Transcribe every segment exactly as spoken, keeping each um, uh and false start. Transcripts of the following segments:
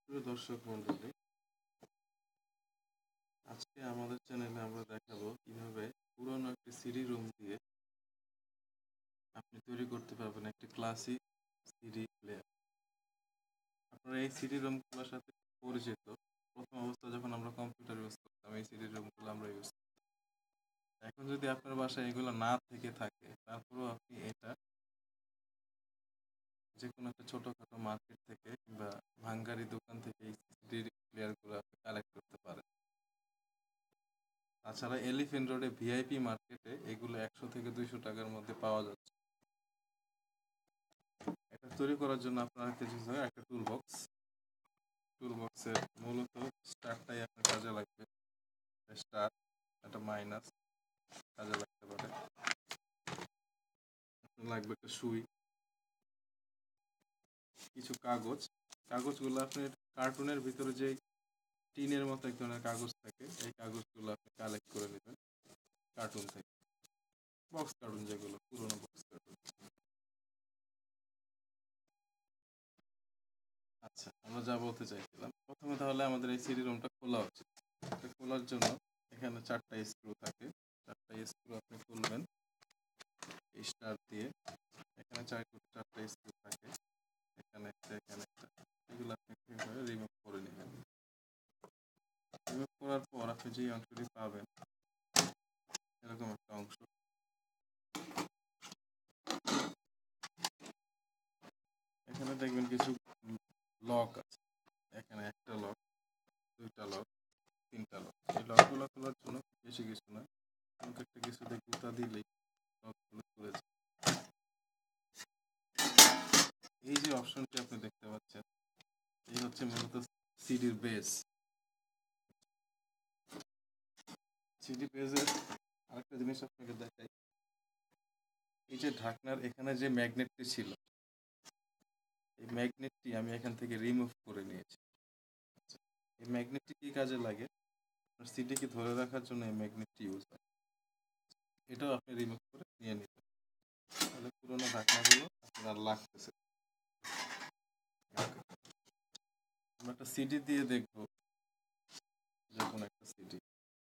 প্রিয় দর্শক মন্ডলী, আজকে আমাদের চ্যানেলে আমরা দেখাবো কিভাবে পুরনো একটি সিডি রুম দিয়ে আপনি তৈরি করতে পারবেন একটি ক্লাসিক সিডি প্লেয়ার। আপনারা এই সিডি রুমগুলোর সাথে পরিচিত। প্রথম অবস্থা যখন আমরা কম্পিউটার ইউজ করতাম, এই সিডি রুমগুলো আমরা ইউজ করতাম। এখন যদি আপনার বাসায় এগুলো না থেকে থাকে, তারপরেও আপনি এটা যে কোনো একটা ছোটোখাটো মার্কেট থেকে কিংবা ভাঙ্গারি দোকান থেকে এই সিডি প্লেয়ারগুলো আপনি কালেক্ট করতে পারেন। তাছাড়া এলিফ্যান্ট রোডে ভিআইপি মার্কেটে এগুলো একশো থেকে দুইশো টাকার মধ্যে পাওয়া যাচ্ছে। এটা তৈরি করার জন্য আপনার কিছু একটা টুল বক্স টুল বক্সের মূলত স্টারটাই আপনার কাজে লাগবে। স্টার, একটা মাইনাস কাজে লাগতে পারে। লাগবে একটা সুই, কিছু কাগজ। কাগজগুলো আপনি কার্টুনের ভিতরে যে টিনের মতো এক ধরনের কাগজ থাকে, এই কাগজগুলো আপনি কালেক্ট করে নেবেন কার্টুন থেকে, বক্স কার্টুন যেগুলো পুরোনো বক্স কার্টুন। আচ্ছা, আমরা যা বলতে চাইছিলাম, প্রথমে তাহলে আমাদের এই সিডি রুমটা খোলা উচিত। এটা খোলার জন্য এখানে চারটা স্ক্রু থাকে, চারটা স্ক্রু আপনি খুলবেন স্টার দিয়ে। এখানে চার চারটা স্ক্রু থাকে, এখানে একটা, এখানে একটা। এগুলো আপনি কিভাবে রিমুভ করে নেবেন। রিমুভ করার পর আপনি যে অংশটি পাবেন, এরকম একটা অংশ। এখানে দেখবেন কিছু লক আছে। এখানে একটা লক, দুইটা লক, তিনটা লক। এই লকগুলো খোলার জন্য বেশি কিছু নয়, প্রত্যেকটা কিছুতে গুঁতা দিলেই লকগুলো খুলে যায়। এই যে অপশনটি আপনি দেখতে পাচ্ছেন, এই হচ্ছে মূলত সিডির বেস। সিডি বেজের আরেকটা জিনিস আপনাকে দেখাই। এই যে ঢাকনার এখানে যে ম্যাগনেটটি ছিল, এই ম্যাগনেটটি আমি এখান থেকে রিমুভ করে নিয়েছি। এই ম্যাগনেটটি কি কাজে লাগে? সিডিকে ধরে রাখার জন্য এই ম্যাগনেটটি ইউজ হয়। এটাও আপনি রিমুভ করে নিয়ে নেবেন, তাহলে পুরোনো ঢাকনাগুলো আপনার লাগতেছে। আমরা একটা সিডি দিয়ে দেখবো, যে কোনো একটা সিডি।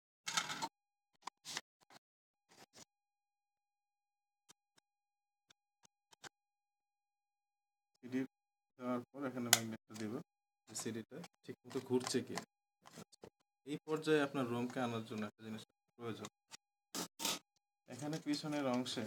সিডি দেওয়ার পর এখানে ম্যাগনেটটা দেবো, সিডিটা ঠিক মতো ঘুরছে কি। এই পর্যায়ে আপনার রুমকে আনার জন্য একটা জিনিস প্রয়োজন। এখানে পিছনের অংশে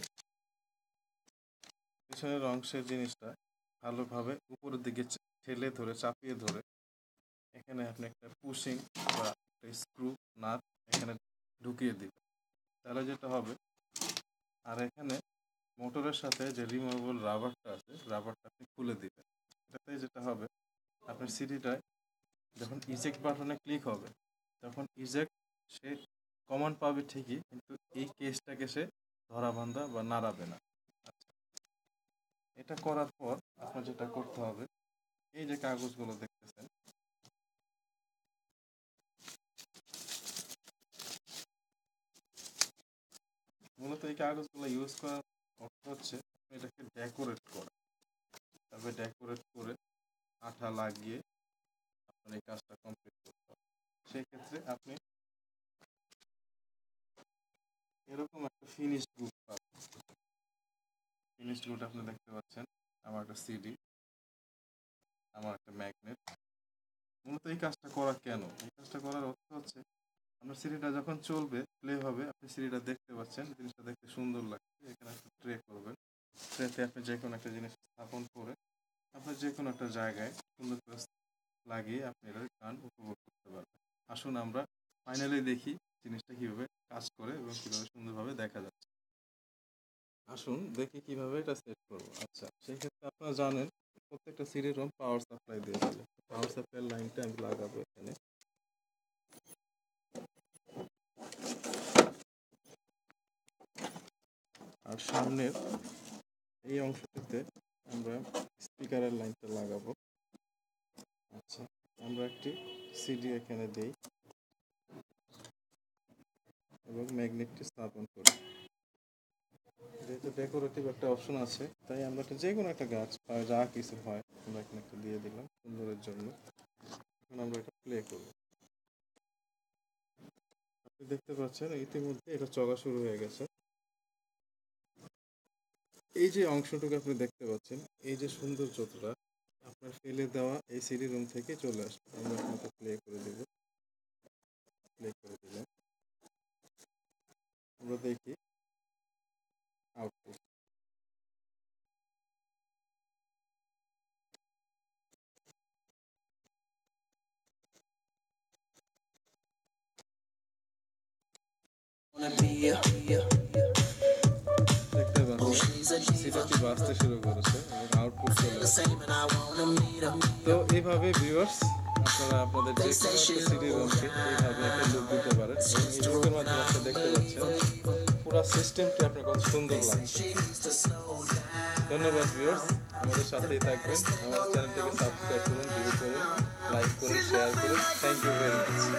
পিছনের অংশের জিনিসটা ভালোভাবে উপরের দিকে ঠেলে ধরে, চাপিয়ে ধরে, এখানে আপনি একটা পুশিং বা একটা স্ক্রু নাট এখানে ঢুকিয়ে দিবেন। তাহলে যেটা হবে, আর এখানে মোটরের সাথে যে রিমুভেবল রাবারটা আছে, রাবারটা আপনি খুলে দিবেন। এটাতে যেটা হবে, আপনার সিডিটায় যখন ইজেক্ট বাটনে ক্লিক হবে, তখন ইজেক্ট সে কমান্ড পাবে ঠিকই, কিন্তু এই কেসটাকে সে ধরা বান্ধা বা নাড়াবে না। আচ্ছা, এটা করার পর আপনার যেটা করতে হবে, এই যে কাগজগুলো দেখতেছেন, মূলত এই কাগজগুলো ইউজ করার অর্থ হচ্ছে এটাকে ডেকোরেট করা। তবে ডেকোরেট করে আঠা লাগিয়ে আপনার এই কাজটা কমপ্লিট করতে হবে। সেক্ষেত্রে আপনি এরকম একটা ফিনিশড বুক পাবেন। ফিনিশড বুক আপনি দেখতে পাচ্ছেন, আমার একটা সিডি, আমার একটা ম্যাগনেট। মূলত এই কাজটা করা কেন? এই কাজটা করার অর্থ হচ্ছে, আপনার সিডিটা যখন চলবে, প্লে হবে, আপনি সিডিটা দেখতে পাচ্ছেন, জিনিসটা দেখতে সুন্দর লাগছে। এখানে একটা ট্রে করবেন, ট্রেতে আপনি যে কোনো একটা জিনিস স্থাপন করে আপনার যে কোনো একটা জায়গায় সুন্দর করে লাগিয়ে আপনি এটার গান উপভোগ করতে পারবেন। আসুন আমরা ফাইনালি দেখি জিনিসটা কীভাবে কাজ করে এবং কীভাবে সুন্দরভাবে দেখা যাচ্ছে। আসুন দেখি কিভাবে এটা সেট করবো। আচ্ছা, সেই ক্ষেত্রে আপনারা জানেন প্রত্যেকটা সিডি রোম পাওয়ার সাপ্লাই দিয়ে দেবে। পাওয়ার সাপ্লাইয়ের লাইনটা আমি লাগাবো এখানে। আর সামনের এই অংশটিতে আমরা স্পিকারের লাইনটা লাগাবো। আচ্ছা, আমরা একটি সিডি এখানে দেই এবং ম্যাগনেটটি স্থাপন করি। যেহেতু ডেকোরেটিভ একটা অপশন আছে, তাই আমরা একটা যে কোনো একটা গাছ বা যা কিছু হয় আমরা এখানে একটা দিয়ে দিলাম সুন্দরের জন্য। এখন আমরা এটা প্লে করব। আপনি দেখতে পাচ্ছেন ইতিমধ্যে এটা চলা শুরু হয়ে গেছে। এই যে অংশটুকু আপনি দেখতে পাচ্ছেন, এই যে সৌন্দর্যটা আপনার ফেলে দেওয়া এই সিডি রুম থেকে চলে আসবে। আমরা এখন এটা প্লে করে দেব। প্লে করে দিলাম। আমরা দেখি আউটপুট। দেখতে পাচ্ছেন সিডিটি বাজতে শুরু করেছে এবং আউটপুট চলে আসছে। তো এইভাবে ভিউয়ার্স আপনারা আপনাদের যে কোনো একটা সিডি রুমকে এইভাবে একটা লুক দিতে পারেন এবং এই লুকের মাধ্যমে আপনি দেখতে পাচ্ছেন পুরো সিস্টেমটি আপনার কত সুন্দর লাগছে। ধন্যবাদ ভিউয়ার্স, আমাদের সাথেই থাকবেন। আমাদের চ্যানেলটিকে সাবস্ক্রাইব করুন, ভিউ করুন, লাইক করুন, শেয়ার করুন। Thank you very much.